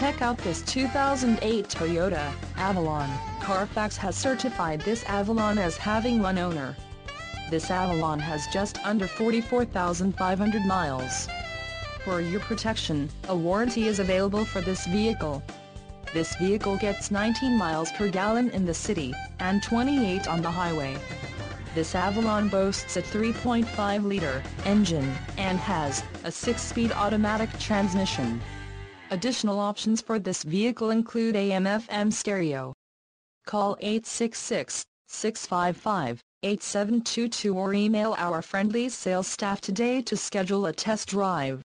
Check out this 2008 Toyota Avalon. Carfax has certified this Avalon as having one owner. This Avalon has just under 44,500 miles. For your protection, a warranty is available for this vehicle. This vehicle gets 19 miles per gallon in the city, and 28 on the highway. This Avalon boasts a 3.5-liter engine, and has a 6-speed automatic transmission. Additional options for this vehicle include AM/FM stereo. Call 866-655-8722 or email our friendly sales staff today to schedule a test drive.